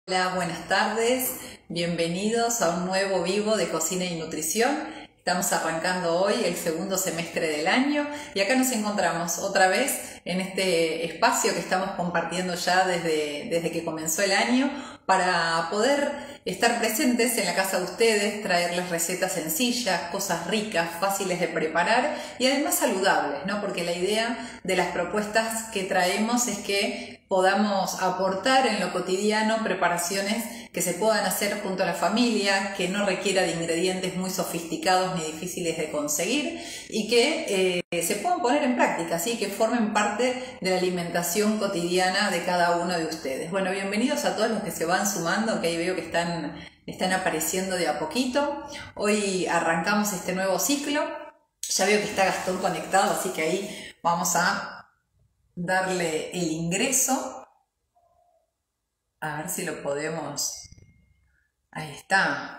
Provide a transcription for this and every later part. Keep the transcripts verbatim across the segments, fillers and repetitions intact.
Hola, buenas tardes, bienvenidos a un nuevo vivo de Cocina y Nutrición. Estamos arrancando hoy el segundo semestre del año y acá nos encontramos otra vez en este espacio que estamos compartiendo ya desde, desde que comenzó el año para poder estar presentes en la casa de ustedes, traerles recetas sencillas, cosas ricas, fáciles de preparar y además saludables, ¿no? Porque la idea de las propuestas que traemos es que podamos aportar en lo cotidiano preparaciones que se puedan hacer junto a la familia, que no requiera de ingredientes muy sofisticados ni difíciles de conseguir y que eh, se puedan poner en práctica, ¿sí? Que formen parte de la alimentación cotidiana de cada uno de ustedes. Bueno, bienvenidos a todos los que se van sumando, que ahí veo que están, están apareciendo de a poquito. Hoy arrancamos este nuevo ciclo. Ya veo que está Gastón conectado, así que ahí vamos a darle el ingreso. A ver si lo podemos... Ahí está.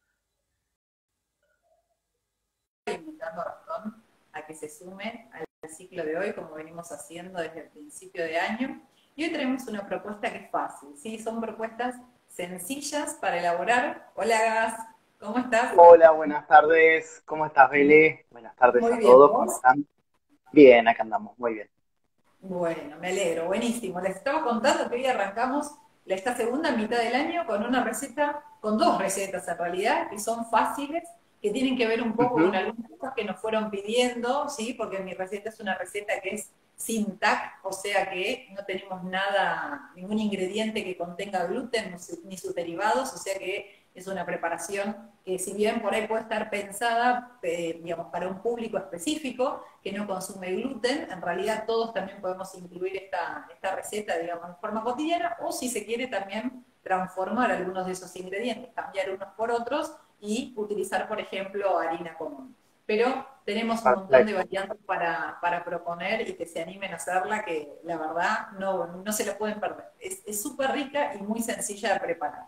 Estoy invitando a Gastón a que se sume al ciclo de hoy, como venimos haciendo desde el principio de año. Y hoy tenemos una propuesta que es fácil, ¿sí? Son propuestas sencillas para elaborar. Hola, Gas, ¿cómo estás? Hola, buenas tardes. ¿Cómo estás, Bele? Buenas tardes Muy a bien, todos. ¿Cómo ¿vos? están? Bien, acá andamos. Muy bien. Bueno, me alegro, buenísimo. Les estaba contando que hoy arrancamos esta segunda mitad del año con una receta, con dos recetas en realidad, que son fáciles, que tienen que ver un poco con Ujú. algunas cosas que nos fueron pidiendo, ¿sí? Porque mi receta es una receta que es sin T A C, o sea que no tenemos nada, ningún ingrediente que contenga gluten ni sus derivados, o sea que es una preparación que si bien por ahí puede estar pensada, eh, digamos, para un público específico que no consume gluten, en realidad todos también podemos incluir esta, esta receta, digamos, en forma cotidiana, o si se quiere también transformar algunos de esos ingredientes, cambiar unos por otros y utilizar, por ejemplo, harina común. Pero tenemos un montón de Perfecto. variantes para, para proponer y que se animen a hacerla, que la verdad no, no se la pueden perder. Es súper rica y muy sencilla de preparar.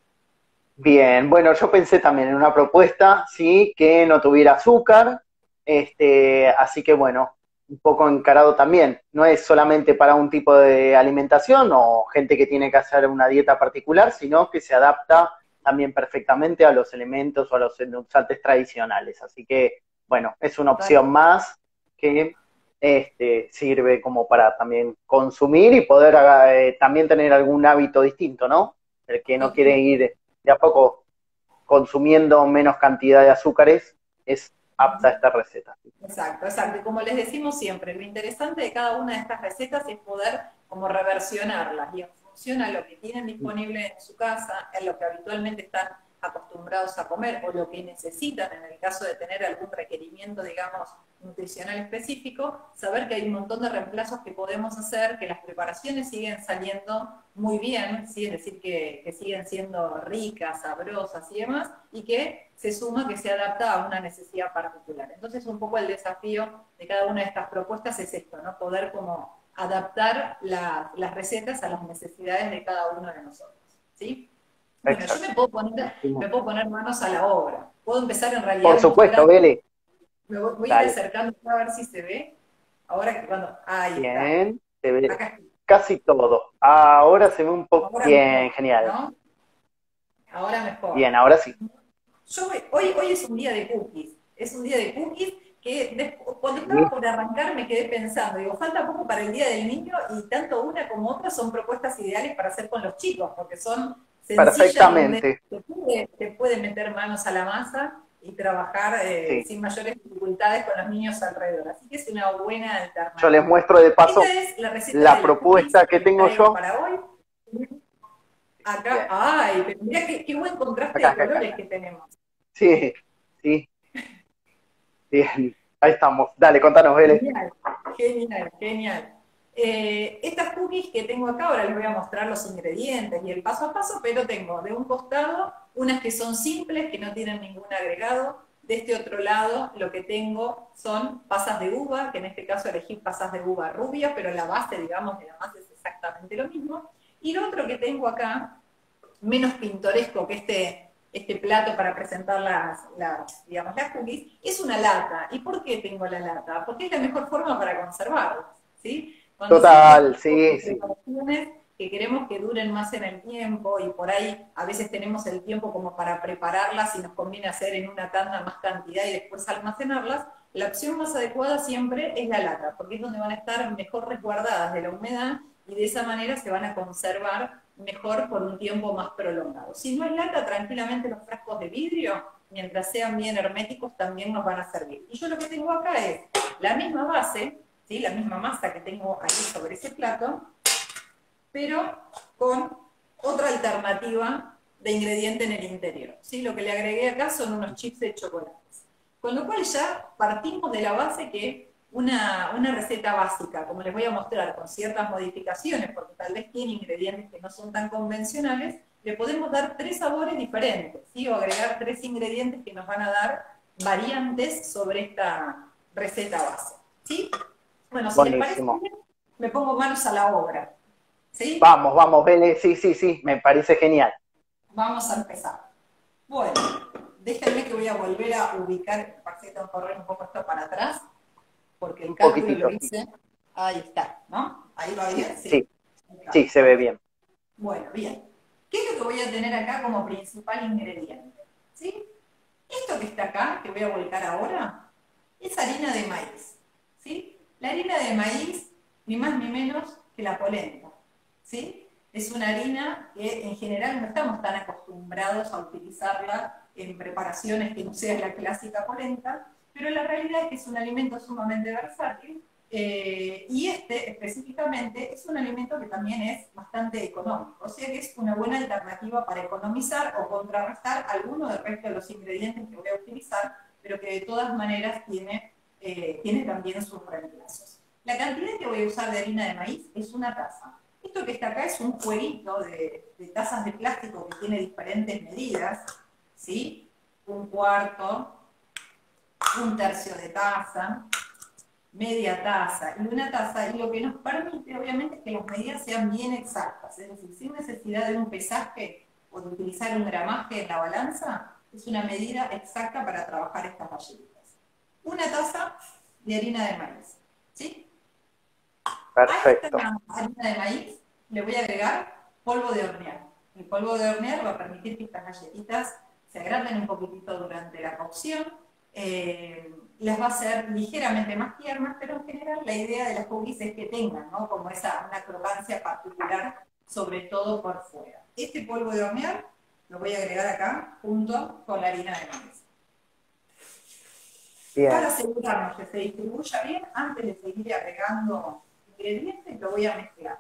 Bien, bueno, yo pensé también en una propuesta, sí, que no tuviera azúcar, este, así que bueno, un poco encarado también. No es solamente para un tipo de alimentación o gente que tiene que hacer una dieta particular, sino que se adapta también perfectamente a los elementos o a los endulzantes tradicionales. Así que, bueno, es una opción más que este, sirve como para también consumir y poder eh, también tener algún hábito distinto, ¿no? El que no quiere ir de a poco consumiendo menos cantidad de azúcares, es apta esta receta. Exacto, exacto. Y como les decimos siempre, lo interesante de cada una de estas recetas es poder como reversionarlas y en función a lo que tienen disponible en su casa, en lo que habitualmente están acostumbrados a comer o lo que necesitan en el caso de tener algún requerimiento, digamos, nutricional específico, saber que hay un montón de reemplazos que podemos hacer, que las preparaciones siguen saliendo muy bien, ¿sí? Es decir, que, que siguen siendo ricas, sabrosas y demás, y que se suma que se adapta a una necesidad particular. Entonces, un poco el desafío de cada una de estas propuestas es esto, ¿no? Poder como adaptar la, las recetas a las necesidades de cada uno de nosotros, ¿sí? Bueno, yo Exacto. me puedo, poner, me puedo poner manos a la obra. Puedo empezar en Por realidad supuesto, mostrando, Bele. me voy, voy a ir Dale. acercando a ver si se ve. Ahora que cuando, ahí está, Bien. Se ve acá estoy. casi todo. Ahora se ve un poco. Ahora Bien, mejor, genial. ¿no? Ahora mejor. Bien, ahora sí. Yo, hoy, hoy es un día de cookies, es un día de cookies que después, cuando estaba Sí, por arrancar me quedé pensando, digo, falta poco para el Día del Niño y tanto una como otra son propuestas ideales para hacer con los chicos, porque son sencillas donde perfectamente. te puede, te puede meter manos a la masa y trabajar eh, Sí. sin mayores dificultades con los niños alrededor. Así que es una buena Yo les alternativa. muestro de Esta paso es la receta la de los cookies propuesta que que les tengo traigo yo. para hoy. Acá, Bien. ay, pero mirá qué, qué buen contraste Acá, de acá, acá, colores acá. que tenemos. Sí, sí, bien. Ahí estamos. Dale, contanos, Bele. Genial, genial, genial. Eh, estas cookies que tengo acá, ahora les voy a mostrar los ingredientes y el paso a paso, pero tengo de un costado unas que son simples, que no tienen ningún agregado. De este otro lado lo que tengo son pasas de uva, que en este caso elegí pasas de uva rubia, pero la base, digamos, de la masa es exactamente lo mismo. Y lo otro que tengo acá, menos pintoresco que este, este plato para presentar las, las, digamos, las cookies, es una lata. ¿Y por qué tengo la lata? Porque es la mejor forma para conservarlas, ¿sí? Cuando se usan Total, este tipo sí, de sí. preparaciones que queremos que duren más en el tiempo y por ahí a veces tenemos el tiempo como para prepararlas y nos conviene hacer en una tanda más cantidad y después almacenarlas, la opción más adecuada siempre es la lata, porque es donde van a estar mejor resguardadas de la humedad y de esa manera se van a conservar mejor por un tiempo más prolongado. Si no es lata, tranquilamente los frascos de vidrio, mientras sean bien herméticos, también nos van a servir. Y yo lo que tengo acá es la misma base, ¿sí? La misma masa que tengo ahí sobre ese plato, pero con otra alternativa de ingrediente en el interior, ¿sí? Lo que le agregué acá son unos chips de chocolate. Con lo cual ya partimos de la base que una, una receta básica, como les voy a mostrar, con ciertas modificaciones, porque tal vez tiene ingredientes que no son tan convencionales, le podemos dar tres sabores diferentes, ¿sí? O agregar tres ingredientes que nos van a dar variantes sobre esta receta base, ¿sí? Bueno, si les parece Buenísimo. bien, me pongo manos a la obra, ¿sí? Vamos, vamos, Bele, sí, sí, sí, me parece genial. Vamos a empezar. Bueno, déjenme que voy a volver a ubicar, parece que tengo que correr un poco esto para atrás, porque el Un cálculo lo poquitito, sí. hice, ahí está, ¿no? ¿Ahí va bien? Sí. Sí, sí, se ve bien. Bueno, bien. ¿Qué es lo que voy a tener acá como principal ingrediente? ¿Sí? Esto que está acá, que voy a volcar ahora, es harina de maíz, ¿sí? La harina de maíz, ni más ni menos que la polenta, ¿sí? Es una harina que en general no estamos tan acostumbrados a utilizarla en preparaciones que no sea la clásica polenta, pero la realidad es que es un alimento sumamente versátil, eh, y este específicamente es un alimento que también es bastante económico, o sea que es una buena alternativa para economizar o contrarrestar alguno del resto de los ingredientes que voy a utilizar, pero que de todas maneras tiene, eh, tiene también sus reemplazos. La cantidad que voy a usar de harina de maíz es una taza. Esto que está acá es un jueguito de, de tazas de plástico que tiene diferentes medidas, ¿sí? Un cuarto, un tercio de taza, media taza y una taza, y lo que nos permite obviamente es que las medidas sean bien exactas, es decir, sin necesidad de un pesaje o de utilizar un gramaje en la balanza, es una medida exacta para trabajar estas galletitas. Una taza de harina de maíz, ¿sí? A esta Perfecto. harina de maíz le voy a agregar polvo de hornear. El polvo de hornear va a permitir que estas galletitas se agranden un poquitito durante la cocción, eh, las va a hacer ligeramente más tiernas, pero en general la idea de las cookies es que tengan, ¿no? Como esa, una crocancia particular, sobre todo por fuera. Este polvo de hornear lo voy a agregar acá junto con la harina de maíz. Bien. Para asegurarnos que se distribuya bien, antes de seguir agregando ingredientes, lo voy a mezclar,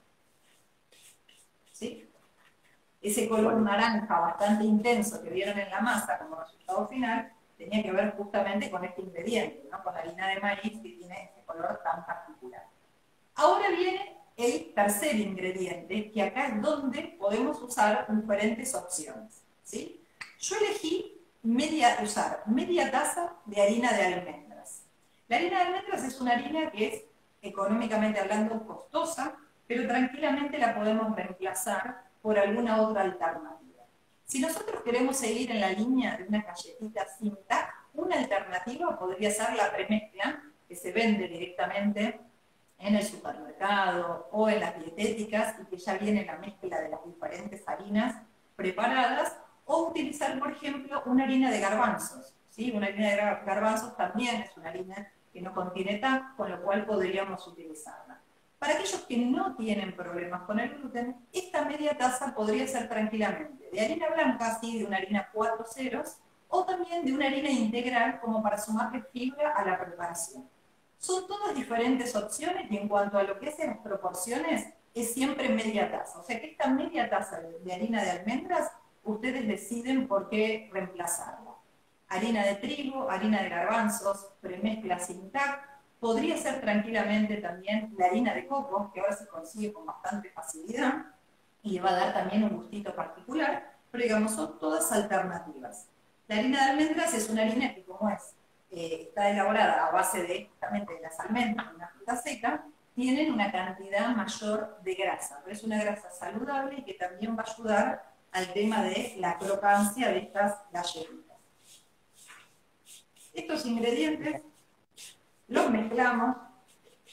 ¿sí? Ese color Bueno. naranja bastante intenso que vieron en la masa como resultado final, tenía que ver justamente con este ingrediente, ¿no? Con la harina de maíz que tiene ese color tan particular. Ahora viene el tercer ingrediente, que acá es donde podemos usar diferentes opciones, ¿sí? Yo elegí media, usar media taza de harina de almendras. La harina de almendras es una harina que es, económicamente hablando, costosa, pero tranquilamente la podemos reemplazar por alguna otra alternativa. Si nosotros queremos seguir en la línea de una galletita sin tac, una alternativa podría ser la premezcla, que se vende directamente en el supermercado o en las dietéticas y que ya viene la mezcla de las diferentes harinas preparadas, o utilizar, por ejemplo, una harina de garbanzos, ¿sí? Una harina de garbanzos también es una harina que no contiene tac, con lo cual podríamos utilizarla. Para aquellos que no tienen problemas con el gluten, esta media taza podría ser tranquilamente de harina blanca, ¿sí? De una harina cuatro ceros, o también de una harina integral como para sumarle fibra a la preparación. Son todas diferentes opciones y en cuanto a lo que hacen las proporciones, es siempre media taza. O sea que esta media taza de harina de almendras, ustedes deciden por qué reemplazarla. Harina de trigo, harina de garbanzos, premezcla sin tac. Podría ser tranquilamente también la harina de coco, que ahora se consigue con bastante facilidad y le va a dar también un gustito particular, pero digamos, son todas alternativas. La harina de almendras es una harina que, como es, eh, está elaborada a base de justamente de las almendras, una fruta seca, tienen una cantidad mayor de grasa, pero es una grasa saludable y que también va a ayudar al tema de la crocancia de estas galletitas. Estos ingredientes los mezclamos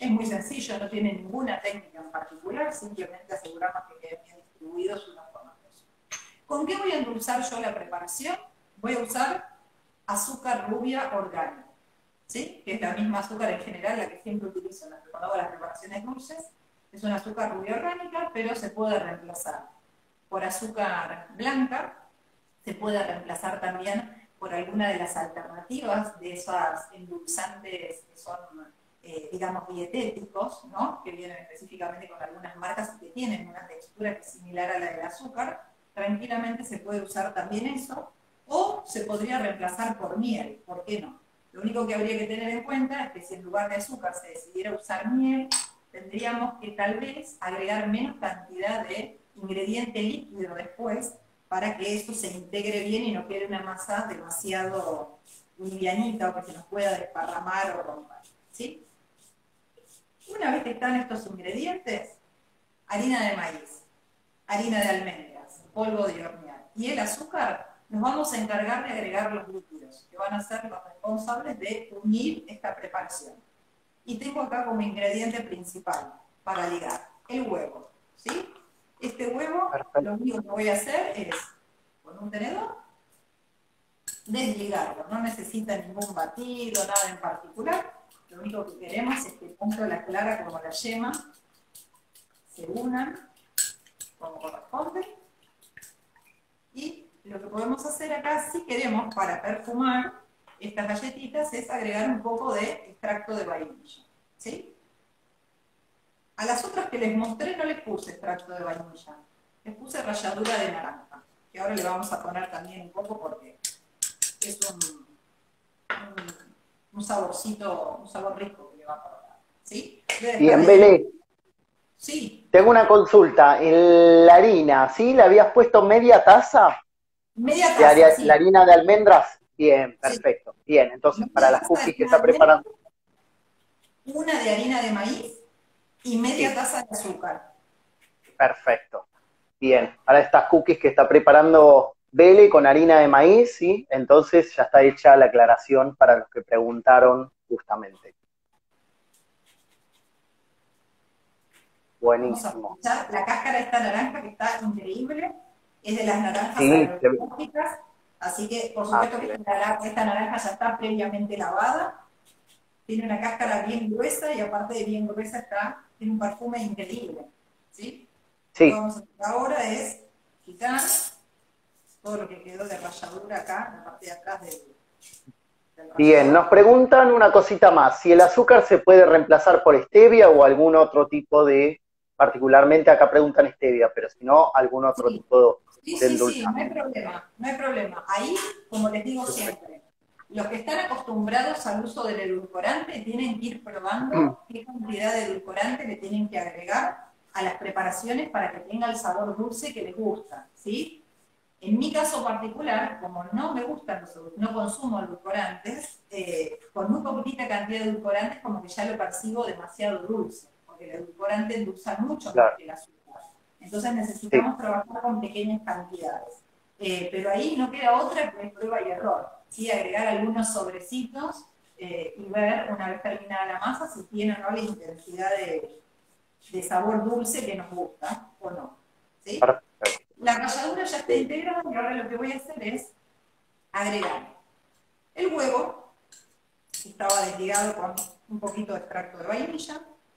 Es muy sencillo, no tiene ninguna técnica en particular, simplemente aseguramos que queden bien distribuidos unos con otros. ¿Con qué voy a endulzar yo la preparación? Voy a usar azúcar rubia orgánica, ¿sí? Que es la misma azúcar en general, la que siempre utilizo cuando hago las preparaciones dulces. Es una azúcar rubia orgánica, pero se puede reemplazar por azúcar blanca, se puede reemplazar también por alguna de las alternativas de esas endulzantes que son, eh, digamos, dietéticos, ¿no? Que vienen específicamente con algunas marcas y que tienen una textura que es similar a la del azúcar. Tranquilamente se puede usar también eso, o se podría reemplazar por miel, ¿por qué no? Lo único que habría que tener en cuenta es que si en lugar de azúcar se decidiera usar miel, tendríamos que tal vez agregar menos cantidad de ingrediente líquido después para que eso se integre bien y no quede una masa demasiado livianita o que se nos pueda desparramar o romper, ¿sí? Una vez que están estos ingredientes, harina de maíz, harina de almendras, polvo de hornear y el azúcar, nos vamos a encargar de agregar los líquidos, que van a ser los responsables de unir esta preparación. Y tengo acá como ingrediente principal para ligar el huevo, ¿sí? Este huevo, Perfecto. lo único que voy a hacer es, con un tenedor, desligarlo. No necesita ningún batido, nada en particular. Lo único que queremos es que tanto la clara como la yema se unan como corresponde. Y lo que podemos hacer acá, si queremos, para perfumar estas galletitas, es agregar un poco de extracto de vainilla, ¿sí? A las otras que les mostré no les puse extracto de vainilla, les puse ralladura de naranja, que ahora le vamos a poner también un poco porque es un, un, un saborcito, un sabor rico que le va a aportar, ¿sí? Bien, Belén. Sí. Tengo una consulta. En la harina, ¿sí? ¿Le habías puesto media taza? Media De taza, haria- sí. La harina de almendras. Bien, perfecto. Sí. Bien, entonces para las cookies que está preparando. Una de harina de maíz y media Sí. taza de azúcar. Perfecto. Bien, para estas cookies que está preparando Bele con harina de maíz, ¿sí? Entonces ya está hecha la aclaración para los que preguntaron justamente. Buenísimo. Vamos a aprovechar la cáscara de esta naranja que está increíble. Es de las naranjas Sí, agroecológicas. Así que, por supuesto, ah, que esta, esta naranja ya está previamente lavada. Tiene una cáscara bien gruesa y aparte de bien gruesa está, tiene un perfume increíble. ¿Sí? sí. Lo que vamos a hacer ahora es quitar todo lo que quedó de ralladura acá, en la parte de atrás del, del Bien, nos preguntan una cosita más. Si el azúcar se puede reemplazar por stevia o algún otro tipo de, particularmente acá preguntan stevia, pero si no, algún otro Sí. tipo Sí, de sí, sí, endulzante. no hay problema, no hay problema. Ahí, como les digo siempre, los que están acostumbrados al uso del edulcorante tienen que ir probando qué cantidad de edulcorante le tienen que agregar a las preparaciones para que tenga el sabor dulce que les gusta, ¿sí? En mi caso particular, como no me gustan los no consumo edulcorantes, eh, con muy poquita cantidad de edulcorantes como que ya lo percibo demasiado dulce, porque el edulcorante endulza mucho Claro. más que el azúcar. Entonces necesitamos Sí. trabajar con pequeñas cantidades. Eh, pero ahí no queda otra que prueba y error. ¿Sí? Agregar algunos sobrecitos eh, y ver, una vez terminada la masa, si tiene o no la intensidad de, de sabor dulce que nos gusta o no. ¿Sí? Perfecto. La ralladura ya está integrada y ahora lo que voy a hacer es agregar el huevo, que estaba desligado con un poquito de extracto de vainilla.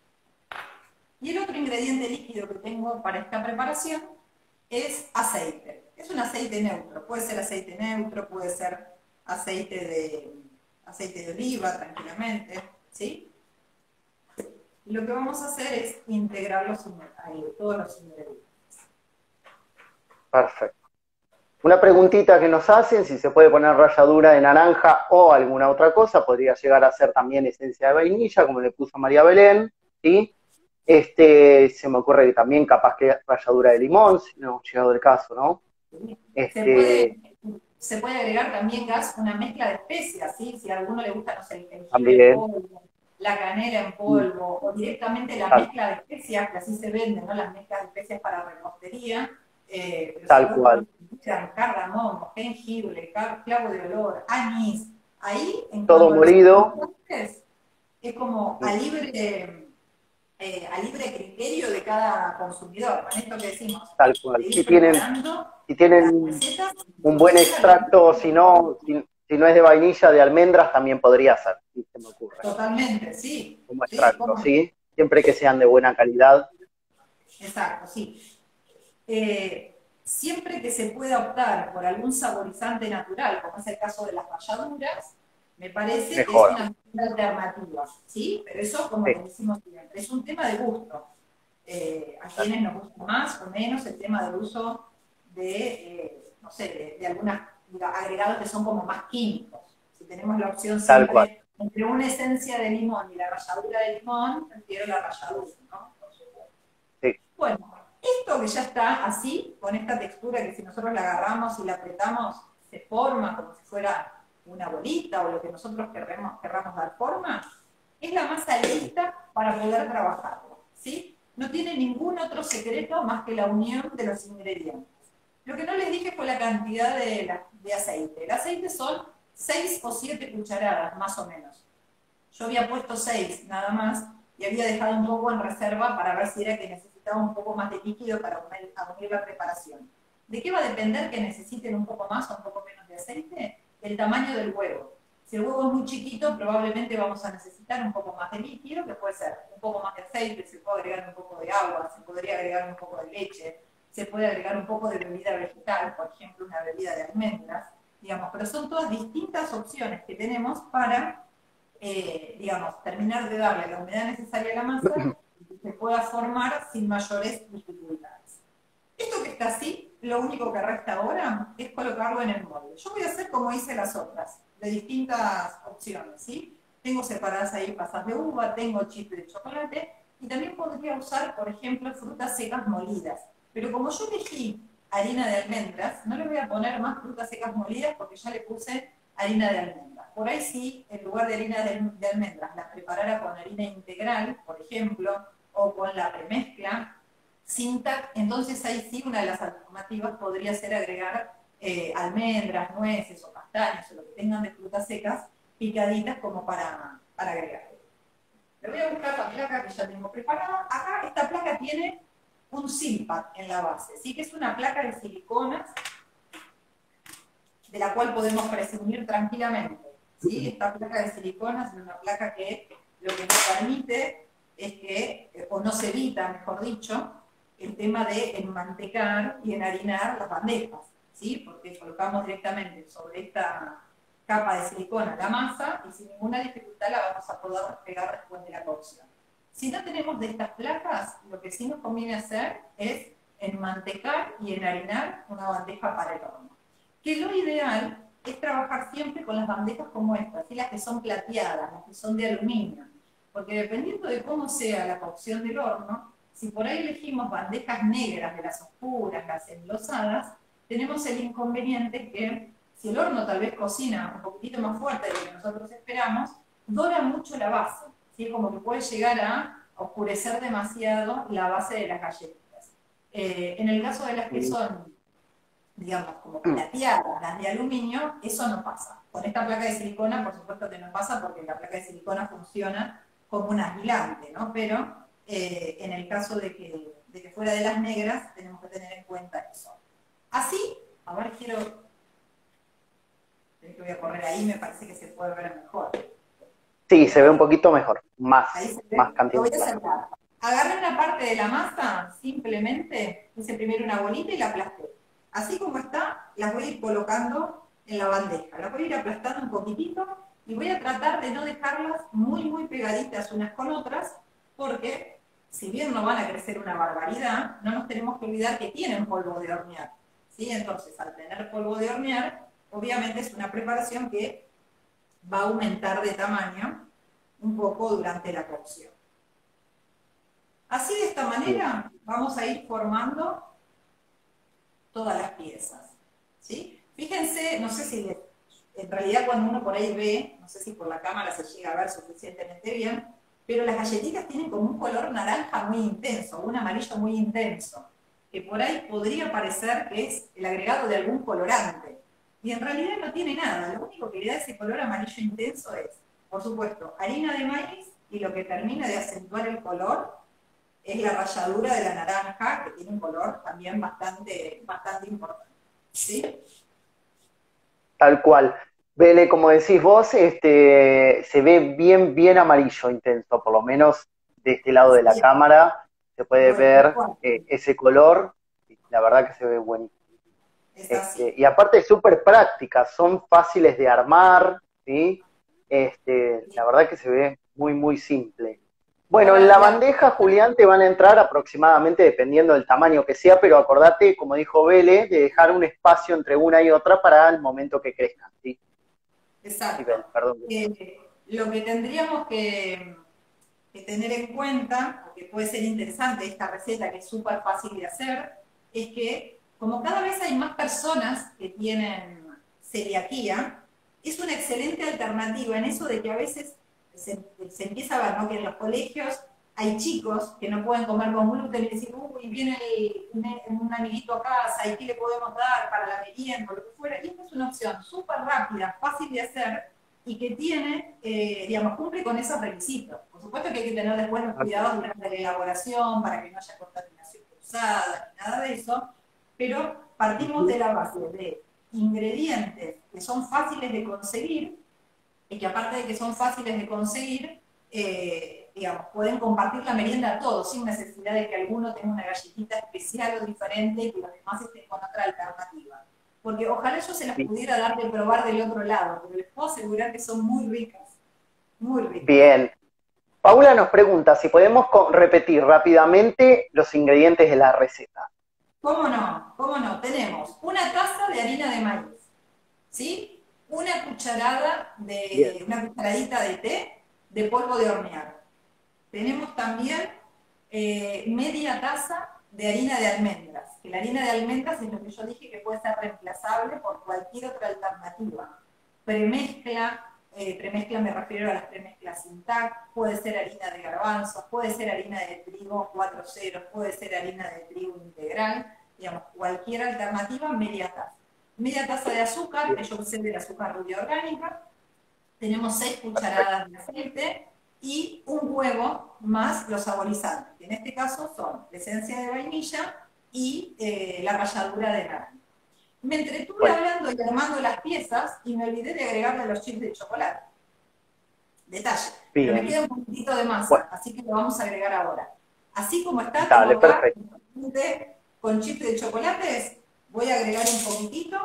Y el otro ingrediente líquido que tengo para esta preparación es aceite. Es un aceite neutro. Puede ser aceite neutro, puede ser aceite de, aceite de oliva, tranquilamente, ¿sí? Y lo que vamos a hacer es integrar los, todos los ingredientes. Perfecto. Una preguntita que nos hacen, si se puede poner ralladura de naranja o alguna otra cosa, podría llegar a ser también esencia de vainilla, como le puso María Belén, ¿sí? Este, se me ocurre que también capaz que ralladura de limón, si no ha llegado el caso, ¿no? Este... Se, puede, se puede agregar también gas, una mezcla de especias, ¿sí? Si a alguno le gusta, no sé, el jengibre en polvo, la canela en polvo, o directamente la Tal. mezcla de especias, que así se venden, ¿no? Las mezclas de especias para repostería. Eh, pero Tal si cual. cardamomo, jengibre, clavo de olor, anís, ahí en todo cuanto a los molido. ingredientes, es como a libre, eh, a libre criterio de cada consumidor. Con esto que decimos, Tal cual. de ir Si tienen, preparando si tienen las recetas, un buen extracto, si no, si, si no es de vainilla, de almendras, también podría ser, si se me ocurre. totalmente, sí. Como Sí, extracto, cómo no. ¿sí? Siempre que sean de buena calidad. Exacto, sí. Eh, siempre que se pueda optar por algún saborizante natural, como es el caso de las ralladuras, me parece Mejor. que es una alternativa, ¿sí? Pero eso, como Sí. lo decimos siempre, es un tema de gusto. Eh, a quienes nos gusta más o menos el tema del uso de, eh, no sé, de, de algunos agregados que son como más químicos. Si tenemos la opción Tal cual. siempre entre una esencia de limón y la ralladura de limón, prefiero la ralladura, ¿no? Sí. Bueno, esto que ya está así, con esta textura que si nosotros la agarramos y la apretamos, se forma como si fuera una bolita o lo que nosotros querramos, querramos dar forma, es la masa lista para poder trabajarlo, ¿sí? No tiene ningún otro secreto más que la unión de los ingredientes. Lo que no les dije fue la cantidad de, la, de aceite. El aceite son seis o siete cucharadas, más o menos. Yo había puesto seis nada más y había dejado un poco en reserva para ver si era que necesitaba un poco más de líquido para unir, unir la preparación. ¿De qué va a depender que necesiten un poco más o un poco menos de aceite? El tamaño del huevo. Si el huevo es muy chiquito, probablemente vamos a necesitar un poco más de líquido, que puede ser un poco más de aceite, se puede agregar un poco de agua, se podría agregar un poco de leche, se puede agregar un poco de bebida vegetal, por ejemplo, una bebida de almendras, digamos, pero son todas distintas opciones que tenemos para Eh, digamos, terminar de darle la humedad necesaria a la masa y que se pueda formar sin mayores dificultades. Esto que está así, lo único que resta ahora es colocarlo en el molde. Yo voy a hacer como hice las otras, de distintas opciones, ¿sí? Tengo separadas ahí pasas de uva, tengo chip de chocolate, y también podría usar, por ejemplo, frutas secas molidas. Pero como yo elegí harina de almendras, no le voy a poner más frutas secas molidas porque ya le puse harina de almendras. Por ahí sí, en lugar de harina de, de almendras, la preparara con harina integral, por ejemplo, o con la premezcla, sin tac, entonces ahí sí una de las alternativas podría ser agregar eh, almendras, nueces o castañas o lo que tengan de frutas secas picaditas como para, para agregar. Le voy a buscar la placa que ya tengo preparada. Acá esta placa tiene un Silpat en la base, ¿sí? Que es una placa de siliconas de la cual podemos presumir tranquilamente, ¿sí? Esta placa de siliconas es una placa que lo que nos permite es que, o nos evita, mejor dicho, el tema de enmantecar y enharinar las bandejas, ¿sí? Porque colocamos directamente sobre esta capa de silicona la masa y sin ninguna dificultad la vamos a poder pegar después de la cocción. Si no tenemos de estas placas, lo que sí nos conviene hacer es enmantecar y enharinar una bandeja para el horno. Que lo ideal es trabajar siempre con las bandejas como estas, ¿sí? Las que son plateadas, las que son de aluminio, porque dependiendo de cómo sea la cocción del horno, si por ahí elegimos bandejas negras de las oscuras, las enlosadas, tenemos el inconveniente que si el horno tal vez cocina un poquitito más fuerte de lo que nosotros esperamos, dora mucho la base, ¿sí? Como que puede llegar a oscurecer demasiado la base de las galletitas. Eh, en el caso de las que son, digamos, como plateadas, las de aluminio, eso no pasa. Con esta placa de silicona, por supuesto que no pasa, porque la placa de silicona funciona como un aislante, ¿no? Pero eh, en el caso de que, de que fuera de las negras, tenemos que tener en cuenta eso. Así, a ver, quiero... que voy a correr ahí, me parece que se puede ver mejor. Sí, se ve un poquito mejor, más, Ahí se ve. más Lo cantidad. voy a acercar. Agarré una parte de la masa, simplemente hice primero una bolita y la aplasté. Así como está, las voy a ir colocando en la bandeja. Las voy a ir aplastando un poquitito y voy a tratar de no dejarlas muy, muy pegaditas unas con otras, porque si bien no van a crecer una barbaridad, no nos tenemos que olvidar que tienen polvo de hornear, ¿sí? Entonces, al tener polvo de hornear, obviamente es una preparación que va a aumentar de tamaño un poco durante la cocción. Así, de esta manera, vamos a ir formando todas las piezas, ¿sí? Fíjense, no sé si les, en realidad cuando uno por ahí ve, no sé si por la cámara se llega a ver suficientemente bien, pero las galletitas tienen como un color naranja muy intenso, un amarillo muy intenso, que por ahí podría parecer que es el agregado de algún colorante, y en realidad no tiene nada. Lo único que le da ese color amarillo intenso es, por supuesto, harina de maíz, y lo que termina de acentuar el color es la ralladura de la naranja, que tiene un color también bastante, bastante importante. ¿Sí? Tal cual. Vele, como decís vos, este, se ve bien, bien amarillo intenso, por lo menos de este lado de la Sí, cámara se puede bueno, ver bueno, eh, ese color, y la verdad que se ve buenísimo. es Este, así. y aparte súper prácticas, son fáciles de armar, ¿sí? Este, la verdad que se ve muy, muy simple. Bueno, en Ahora, la la, bandeja, Julián, te van a entrar aproximadamente, dependiendo del tamaño que sea, pero acordate, como dijo Vele, de dejar un espacio entre una y otra para el momento que crezcan, ¿sí? Sí, exacto. Vele, perdón. Eh, lo que tendríamos que, que tener en cuenta, porque puede ser interesante esta receta que es súper fácil de hacer, es que como cada vez hay más personas que tienen celiaquía, es una excelente alternativa en eso de que a veces se, se empieza a ver, ¿no?, que en los colegios hay chicos que no pueden comer con gluten y decir, uy, viene el- un, un amiguito a casa y qué le podemos dar para la merienda o lo que fuera. Y esta es una opción súper rápida, fácil de hacer y que tiene, eh, digamos, cumple con esos requisitos. Por supuesto que hay que tener después los cuidados durante la elaboración para que no haya contaminación cruzada ni nada de eso, pero partimos de la base de ingredientes que son fáciles de conseguir y que aparte de que son fáciles de conseguir, eh, digamos, pueden compartir la merienda a todos sin necesidad de que alguno tenga una galletita especial o diferente y que los demás estén con otra alternativa. Porque ojalá yo se las pudiera dar de probar del otro lado, pero les puedo asegurar que son muy ricas, muy ricas. Bien. Paula nos pregunta si podemos co- repetir rápidamente los ingredientes de la receta. ¿Cómo no? ¿Cómo no? Tenemos una taza de harina de maíz, ¿sí? Una cucharada Bien. de, una cucharadita de té de polvo de hornear. Tenemos también eh, media taza de harina de almendras, que la harina de almendras es lo que yo dije que puede ser reemplazable por cualquier otra alternativa. Premezcla, eh, premezcla me refiero a las premezclas sin T A C, puede ser harina de garbanzos, puede ser harina de trigo cuatro ceros, puede ser harina de trigo integral, digamos, cualquier alternativa, media taza. Media taza de azúcar, que yo usé del azúcar rubia orgánica, tenemos seis cucharadas de aceite y un huevo más los saborizantes, que en este caso son la esencia de vainilla y eh, la ralladura de naranja. Me entretuve Bueno, hablando y armando las piezas y me olvidé de agregarle los chips de chocolate. Detalle. Pero me bien. queda un poquitito de Bueno, masa, así que lo vamos a agregar ahora. Así como está, tengo dale, acá perfecto. con chips de chocolates, voy a agregar un poquitito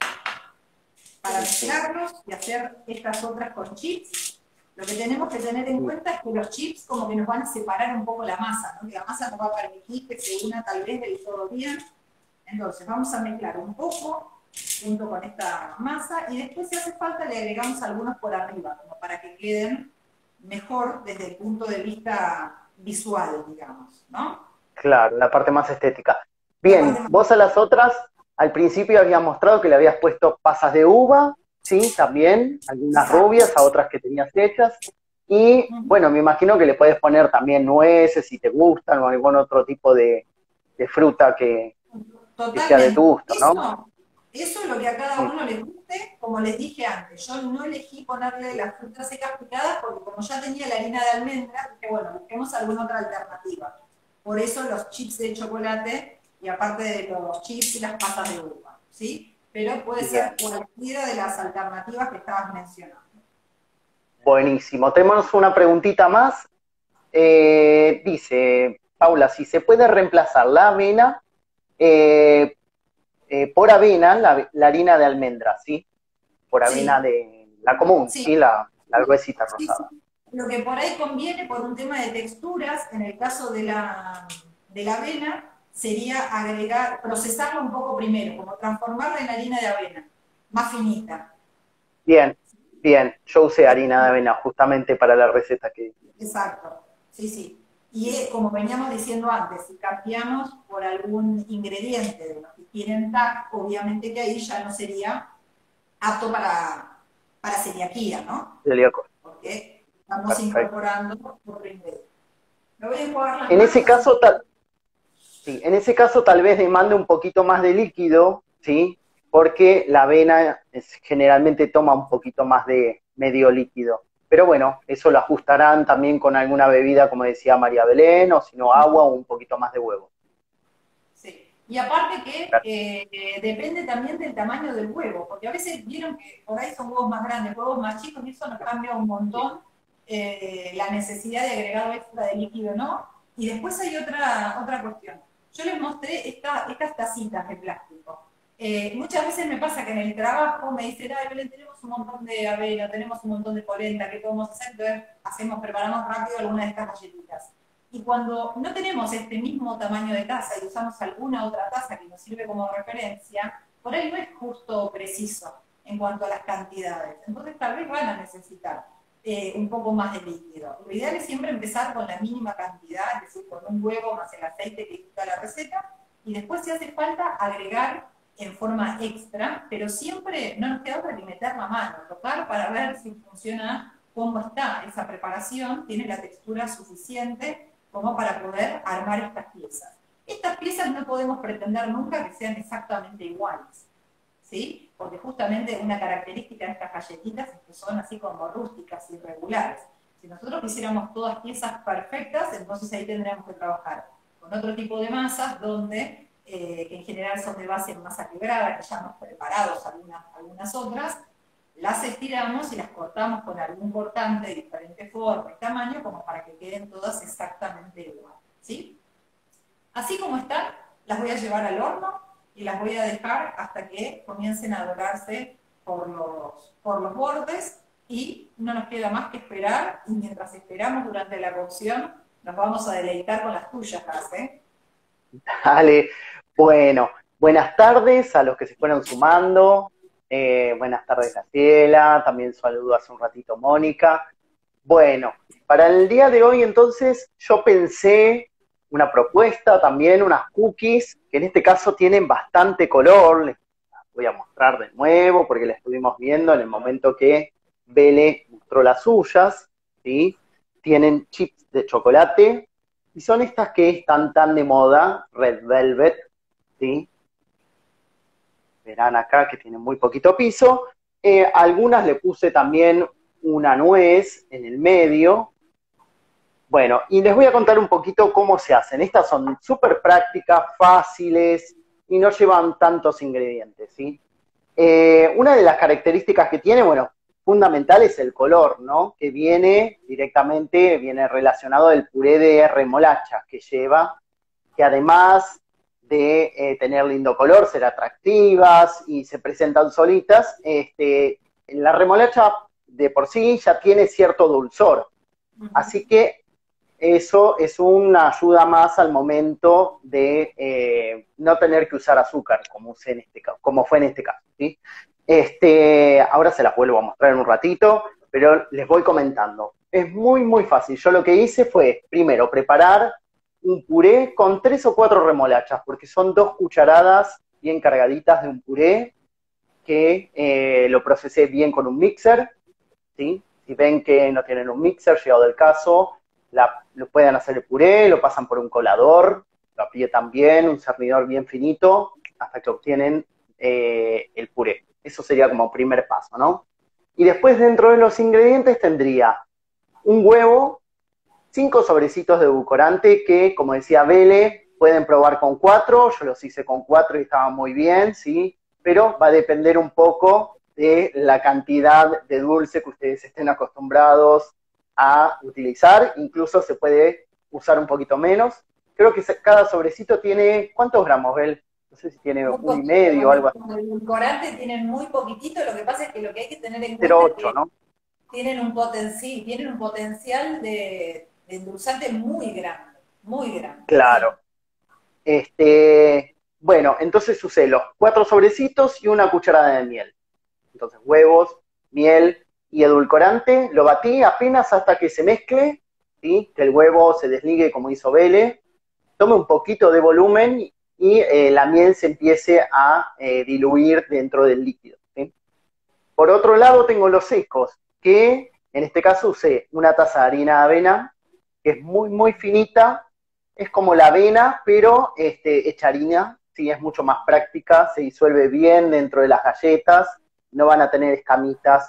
para mezclarlos y hacer estas otras con chips. Lo que tenemos que tener en cuenta es que los chips como que nos van a separar un poco la masa, ¿no? Que la masa nos va a permitir que se una tal vez del todo bien. Entonces vamos a mezclar un poco junto con esta masa y después si hace falta le agregamos algunos por arriba, como para que queden mejor desde el punto de vista visual, digamos, ¿no? Claro, la parte más estética. La parte Bien, más... vos a las otras, al principio habías mostrado que le habías puesto pasas de uva, sí, también, algunas Exacto. rubias, a otras que tenías hechas. Y bueno, me imagino que le puedes poner también nueces si te gustan o algún otro tipo de, de fruta que, que sea de tu Totalmente. gusto, ¿no? Eso, eso es lo que a cada Mm, uno le guste, como les dije antes. Yo no elegí ponerle las frutas secas picadas porque como ya tenía la harina de almendras, dije, bueno, busquemos alguna otra alternativa. Por eso los chips de chocolate y aparte de los chips y las pasas de uva, ¿sí? Pero puede Bien, ser cualquiera de las alternativas que estabas mencionando. buenísimo. Tenemos una preguntita más. Eh, dice, Paula, si se puede reemplazar la avena eh, eh, por avena, la, la harina de almendra, ¿sí? Por avena Sí, de la común, sí. ¿sí? La, la gruesita Sí, sí. rosada. Lo que por ahí conviene por un tema de texturas, en el caso de la, de la avena, sería agregar, procesarla un poco primero, como transformarla en harina de avena, más finita. Bien, bien. Yo usé harina de avena justamente para la receta que... Exacto, sí, sí. Y eh, como veníamos diciendo antes, si cambiamos por algún ingrediente de los que tienen T A C, obviamente que ahí ya no sería apto para, para celiaquía, ¿no? celíaco. Porque estamos Perfecto. incorporando otro ingrediente. Me voy a enjuagar las En ese manos. caso, tal, sí, en ese caso tal vez demande un poquito más de líquido, ¿sí? Porque la avena es, generalmente toma un poquito más de medio líquido. pero bueno, eso lo ajustarán también con alguna bebida, como decía María Belén, o si no agua o un poquito más de huevo. Sí. Y aparte que eh, eh, depende también del tamaño del huevo, porque a veces vieron que por ahí son huevos más grandes, huevos más chicos, y eso nos cambia un montón eh, la necesidad de agregado extra de líquido, ¿no? Y después hay otra, otra cuestión. Yo les mostré esta, estas tacitas de plástico. Eh, muchas veces me pasa que en el trabajo me dicen, ay, Belén, tenemos un montón de avena, tenemos un montón de polenta, ¿qué podemos hacer? Entonces hacemos, preparamos rápido alguna de estas galletitas. Y cuando no tenemos este mismo tamaño de taza y usamos alguna otra taza que nos sirve como referencia, por ahí no es justo o preciso en cuanto a las cantidades. Entonces tal vez van a necesitar eh, un poco más de líquido. Lo ideal es siempre empezar con la mínima cantidad, es decir, con un huevo más el aceite que indica la receta, y después si hace falta agregar en forma extra, pero siempre no nos queda otra que meter la mano, tocar para ver si funciona, cómo está esa preparación, tiene la textura suficiente como para poder armar estas piezas. Estas piezas no podemos pretender nunca que sean exactamente iguales, ¿sí? Porque justamente una característica de estas galletitas es que son así como rústicas y irregulares. Si nosotros quisiéramos todas piezas perfectas, entonces ahí tendríamos que trabajar con otro tipo de masas donde, eh, que en general son de base en masa quebrada, que ya hemos preparado algunas, algunas otras, las estiramos y las cortamos con algún cortante de diferente forma y tamaño, como para que queden todas exactamente igual, ¿sí? Así como están, las voy a llevar al horno y las voy a dejar hasta que comiencen a dorarse por los, por los bordes, y no nos queda más que esperar, y mientras esperamos durante la cocción, nos vamos a deleitar con las tuyas, ¿eh? Dale, bueno, buenas tardes a los que se fueron sumando. Eh, buenas tardes, Graciela, también saludo hace un ratito Mónica. Bueno, para el día de hoy entonces yo pensé una propuesta también, unas cookies, que en este caso tienen bastante color, les voy a mostrar de nuevo porque la estuvimos viendo en el momento que Bele mostró las suyas, ¿sí? Tienen chips de chocolate, y son estas que están tan de moda, Red Velvet, ¿sí? Verán acá que tienen muy poquito piso. Eh, algunas le puse también una nuez en el medio. Bueno, y les voy a contar un poquito cómo se hacen. Estas son súper prácticas, fáciles, y no llevan tantos ingredientes, ¿sí? Eh, una de las características que tiene, bueno, fundamental es el color, ¿no? Que viene directamente, viene relacionado al puré de remolacha que lleva, que además de eh, tener lindo color, ser atractivas y se presentan solitas, este, la remolacha de por sí ya tiene cierto dulzor, así que eso es una ayuda más al momento de eh, no tener que usar azúcar, como, usé en este caso, como fue en este caso, ¿sí? Este, ahora se las vuelvo a mostrar en un ratito, pero les voy comentando. Es muy, muy fácil. Yo lo que hice fue, primero, preparar un puré con tres o cuatro remolachas, porque son dos cucharadas bien cargaditas de un puré, que eh, lo procesé bien con un mixer, ¿sí? Si ven que no tienen un mixer, llegado el caso, la, lo pueden hacer el puré, lo pasan por un colador, lo aprietan bien, un cernidor bien finito, hasta que obtienen eh, el puré. Eso sería como primer paso, ¿no? Y después dentro de los ingredientes tendría un huevo, cinco sobrecitos de edulcorante que, como decía Bele, pueden probar con cuatro, yo los hice con cuatro y estaban muy bien, ¿sí? Pero va a depender un poco de la cantidad de dulce que ustedes estén acostumbrados a utilizar, incluso se puede usar un poquito menos. Creo que cada sobrecito tiene, ¿cuántos gramos, Bel? No sé si tiene Un uno y poquito, medio o algo así. como el edulcorante tienen muy poquitito, lo que pasa es que lo que hay que tener en cuenta cero es ocho, que ¿no? tienen un, poten sí, tienen un potencial de, de endulzante muy grande, muy grande. Claro. Este, bueno, entonces usé los cuatro sobrecitos y una cucharada de miel. Entonces huevos, miel y edulcorante, lo batí apenas hasta que se mezcle, ¿sí? Que el huevo se desligue como hizo Bele, tome un poquito de volumen y eh, la miel se empiece a eh, diluir dentro del líquido, ¿sí? Por otro lado tengo los secos, que en este caso usé una taza de harina de avena, que es muy muy finita, es como la avena, pero este, hecha harina, ¿sí? Es mucho más práctica, se disuelve bien dentro de las galletas, no van a tener escamitas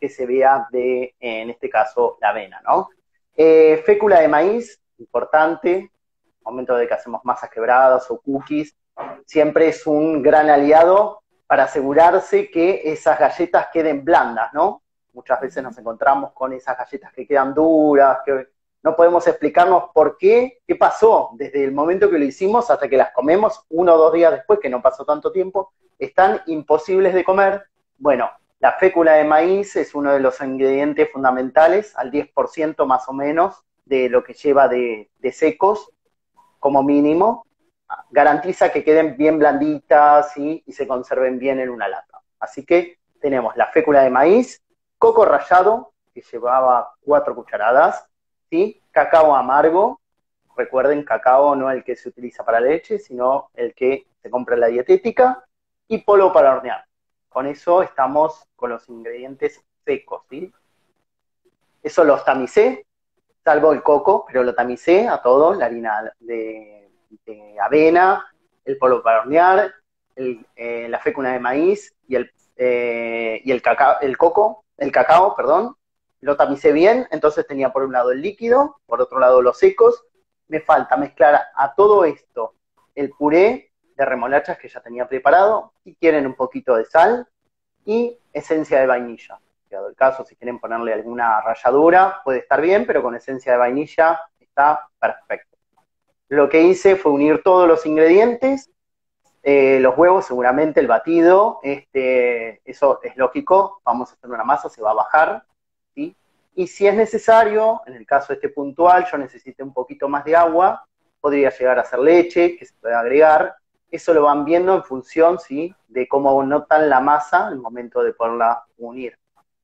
que se vea de, en este caso, la avena, ¿no? Eh, fécula de maíz, importante, momento de que hacemos masas quebradas o cookies, siempre es un gran aliado para asegurarse que esas galletas queden blandas, ¿no? Muchas veces nos encontramos con esas galletas que quedan duras, que no podemos explicarnos por qué, qué pasó desde el momento que lo hicimos hasta que las comemos, uno o dos días después, que no pasó tanto tiempo, están imposibles de comer. Bueno, la fécula de maíz es uno de los ingredientes fundamentales, al diez por ciento más o menos de lo que lleva de, de secos, como mínimo, garantiza que queden bien blanditas, ¿sí? Y se conserven bien en una lata. Así que tenemos la fécula de maíz, coco rallado, que llevaba cuatro cucharadas, ¿sí? Cacao amargo, recuerden, cacao no el que se utiliza para leche, sino el que se compra en la dietética, y polvo para hornear. Con eso estamos con los ingredientes secos, ¿sí? Eso los tamicé, salvo el coco, pero lo tamicé a todo, la harina de, de avena, el polvo para hornear, el, eh, la fécula de maíz y el, eh, y el, cacao, el coco, el cacao, perdón, lo tamicé bien, entonces tenía por un lado el líquido, por otro lado los secos, me falta mezclar a todo esto el puré de remolachas que ya tenía preparado, si quieren un poquito de sal y esencia de vainilla. Dado el caso, si quieren ponerle alguna ralladura, puede estar bien, pero con esencia de vainilla está perfecto. Lo que hice fue unir todos los ingredientes, eh, los huevos, seguramente el batido, este, eso es lógico, vamos a hacer una masa, se va a bajar, ¿sí? Y si es necesario, en el caso este puntual, yo necesité un poquito más de agua, podría llegar a ser leche, que se puede agregar, eso lo van viendo en función, ¿sí?, de cómo notan la masa al momento de poderla unir.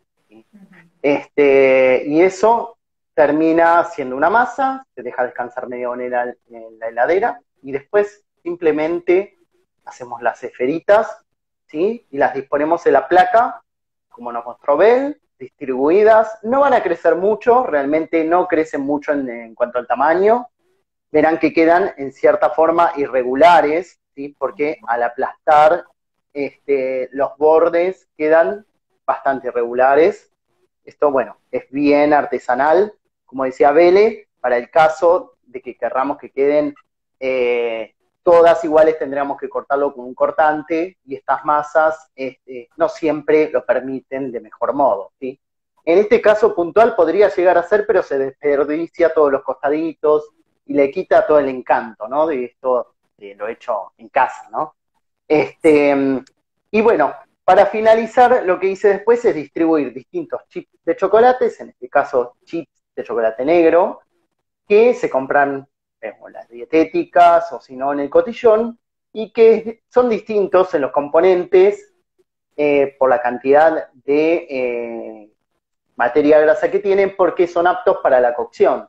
Este, y eso termina siendo una masa, se deja descansar media hora en la heladera, y después simplemente hacemos las esferitas, ¿sí? Y las disponemos en la placa, como nos mostró Bel, distribuidas. No van a crecer mucho, realmente no crecen mucho en, en cuanto al tamaño. Verán que quedan en cierta forma irregulares, ¿sí? Porque al aplastar este, los bordes quedan bastante irregulares. Esto, bueno, es bien artesanal, como decía Bele, para el caso de que querramos que queden eh, todas iguales, tendríamos que cortarlo con un cortante, y estas masas este, no siempre lo permiten de mejor modo, ¿sí? En este caso puntual podría llegar a ser, pero se desperdicia todos los costaditos y le quita todo el encanto, ¿no? De esto eh, lo he hecho en casa, ¿no? Este, y bueno, para finalizar, lo que hice después es distribuir distintos chips de chocolates, en este caso chips de chocolate negro, que se compran en las dietéticas o si no en el cotillón, y que son distintos en los componentes eh, por la cantidad de eh, materia grasa que tienen, porque son aptos para la cocción.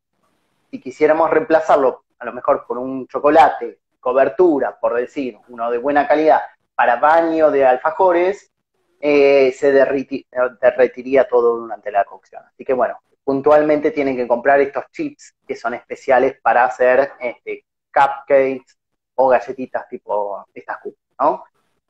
Si quisiéramos reemplazarlo a lo mejor por un chocolate, cobertura, por decir, uno de buena calidad, para baño de alfajores, eh, se derriti, derretiría todo durante la cocción. Así que bueno, puntualmente tienen que comprar estos chips que son especiales para hacer este, cupcakes o galletitas tipo estas cookies, ¿no?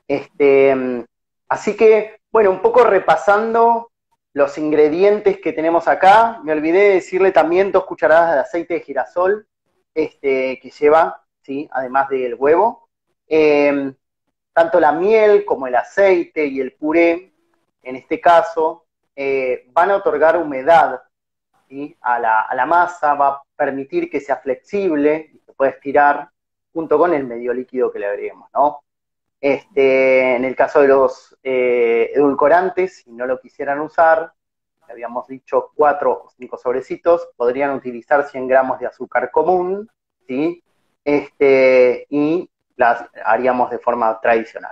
Este, así que, bueno, un poco repasando los ingredientes que tenemos acá, me olvidé de decirle también dos cucharadas de aceite de girasol este, que lleva, ¿sí? Además del huevo. Eh, tanto la miel como el aceite y el puré, en este caso, eh, van a otorgar humedad, ¿sí? a, la, a la masa, va a permitir que sea flexible y se pueda estirar junto con el medio líquido que le agreguemos, ¿no? Este, en el caso de los eh, edulcorantes, si no lo quisieran usar, habíamos dicho cuatro o cinco sobrecitos, podrían utilizar cien gramos de azúcar común, ¿sí? Este, y las haríamos de forma tradicional.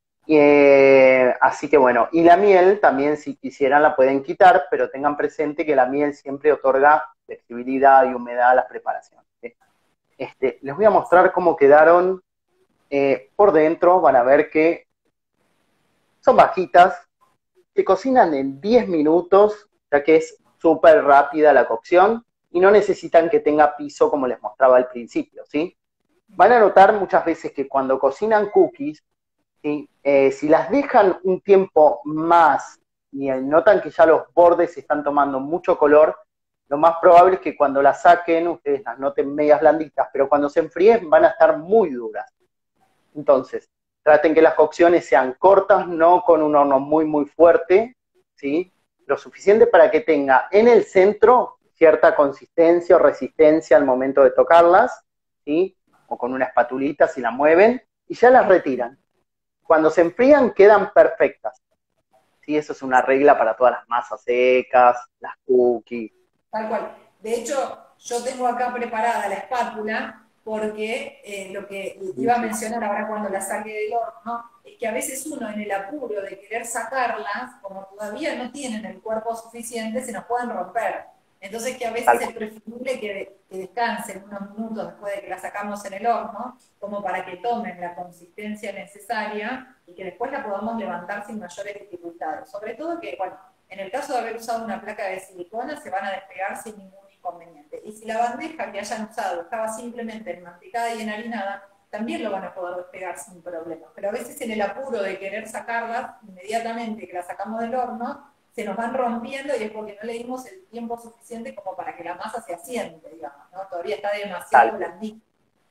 Eh, así que bueno, y la miel también, si quisieran, la pueden quitar, pero tengan presente que la miel siempre otorga flexibilidad y humedad a las preparaciones. Este, les voy a mostrar cómo quedaron eh, por dentro. Van a ver que son bajitas, se cocinan en diez minutos, ya que es súper rápida la cocción, y no necesitan que tenga piso como les mostraba al principio, ¿sí? Van a notar muchas veces que cuando cocinan cookies, ¿sí? eh, si las dejan un tiempo más y notan que ya los bordes están tomando mucho color, lo más probable es que cuando las saquen, ustedes las noten medias blanditas, pero cuando se enfríen van a estar muy duras. Entonces, traten que las cocciones sean cortas, no con un horno muy, muy fuerte, ¿sí? Lo suficiente para que tenga en el centro cierta consistencia o resistencia al momento de tocarlas, ¿sí? O con una espatulita si la mueven, y ya las retiran. Cuando se enfrían quedan perfectas. ¿Sí? Eso es una regla para todas las masas secas, las cookies. Tal cual. De hecho, yo tengo acá preparada la espátula porque eh, lo que iba a mencionar ahora cuando la saque del horno es que a veces uno en el apuro de querer sacarlas, como todavía no tienen el cuerpo suficiente, se nos pueden romper. Entonces que a veces es preferible que, que descansen unos minutos después de que la sacamos en el horno, como para que tomen la consistencia necesaria y que después la podamos levantar sin mayores dificultades. Sobre todo que, bueno, en el caso de haber usado una placa de silicona, se van a despegar sin ningún inconveniente. Y si la bandeja que hayan usado estaba simplemente enmantecada y enharinada, también lo van a poder despegar sin problema. Pero a veces en el apuro de querer sacarlas, inmediatamente que las sacamos del horno, se nos van rompiendo y es porque no le dimos el tiempo suficiente como para que la masa se asiente, digamos, ¿no? Todavía está demasiado blandita.